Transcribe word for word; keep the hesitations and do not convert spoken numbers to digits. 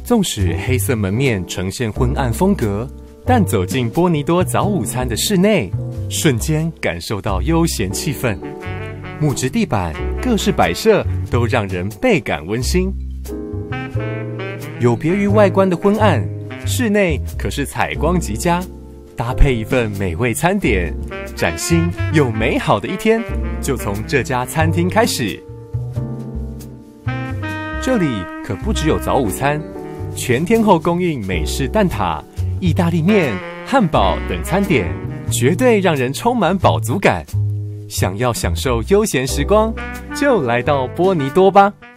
纵使黑色门面呈现昏暗风格，但走进波尼多早午餐的室内，瞬间感受到悠闲气氛。木质地板、各式摆设都让人倍感温馨。有别于外观的昏暗，室内可是采光极佳，搭配一份美味餐点，崭新又美好的一天就从这家餐厅开始。这里可不只有早午餐，全天候供应美式蛋挞、意大利面、汉堡等餐点，绝对让人充满饱足感。想要享受悠闲时光，就来到波尼多吧。